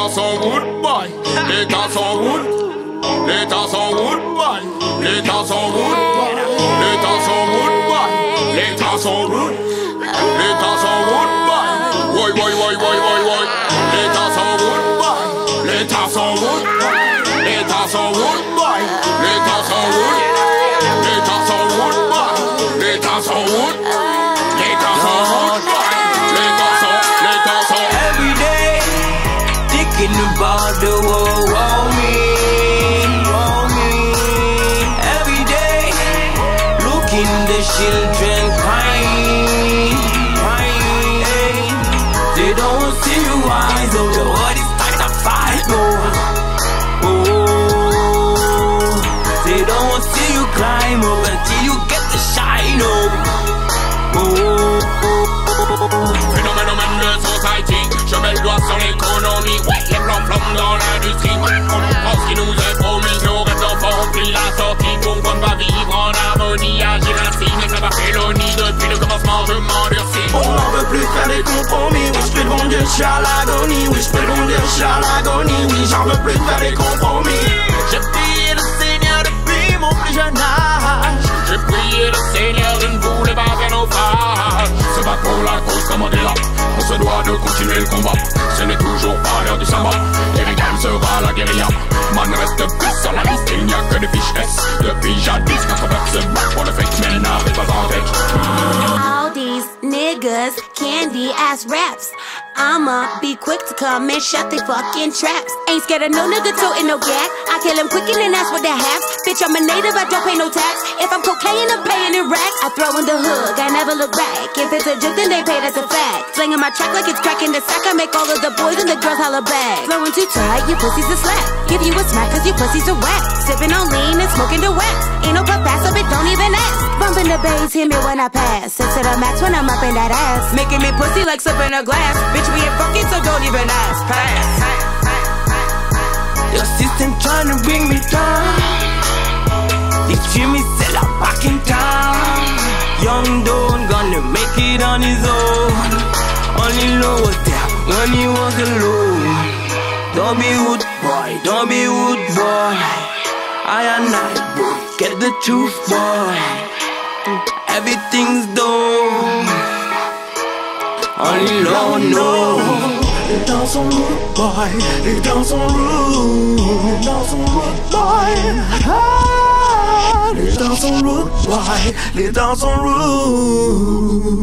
temps sont good boy, les temps sont good, les temps sont good boy, les temps sont good, les temps sont good boy, les temps sont good, les temps sont good boy, woy woy woy woy woy woy, les temps sont good boy, les temps sont good, les temps sont good boy, les temps sont good, les temps sont good boy, les temps sont good, les temps sont good boy, les temps sont every day thinking about the world around me. Every day looking the children crying. They don't see you eyes, oh, the world is time to fight, oh. They don't see you climb up until you get the shine, oh. Phénomène de society, je mets le doigt sur l'économie. Ouais, les plans dans l'industrie. On prend ce qui nous est promis. Nos rêves d'enfants ont pris la sortie. Pourquoi ne pas vivre en harmonie? Agir ainsi, mais ça va félonie. Depuis le commencement, je m'endurcis. On n'en veut plus faire des compromis. Oui, je peux le bon Dieu, je suis à l'agonie. Oui, je peux le bon Dieu, je suis à l'agonie. Oui, j'en veux plus faire des compromis. J'ai prié le Seigneur depuis mon plus jeune âge. J'ai prié le Seigneur, je ne voulais pas faire naufrage. Se bat pour la cause commandée là. On se doit de continuer le combat. Ce n'est toujours pas l'heure du sabbat. Eric sera la guérilla. Man reste plus sur la liste. Il n'y a que des fiches S. Depuis jadis, 80 se battent pour le fake, mais n'arrive pas en tête. All these niggas candy ass raps. I'ma be quick to come and shut they fucking traps. Ain't scared of no nigga toting no gat. I kill him quick and then that's what that haps. Bitch, I'm a native, I don't pay no tax. If I'm cocaine, I'm paying in racks. I throw in the hood, I never look back. If it's a joke, then they pay, that's a fact. Slinging my track like it's cracking the sack. I make all of the boys and the girls holla back. Flowing too tight, you pussies a slap. Give you a smack cause you pussies a whack. Sipping on lean and smoking the wax. Ain't no puff pass, so bitch, don't even ask. Bumping the bass, hear me when I pass. Set to the max when I'm up in that ass. Making me pussy like slipping a glass. Bitch, we ain't fucking, so don't even ask. Pass. Your system trying to bring me down. They treat me sell out back in town. Young Don gonna make it on his own. Only know was there when he was alone. Don't be wood boy, don't be wood boy. I and I both get the truth, boy. Everything's done. Only Lord knows. Les temps sont rude boy, les temps sont rude, les temps sont rude boy. Ah, les temps sont rude boy, les temps sont rude.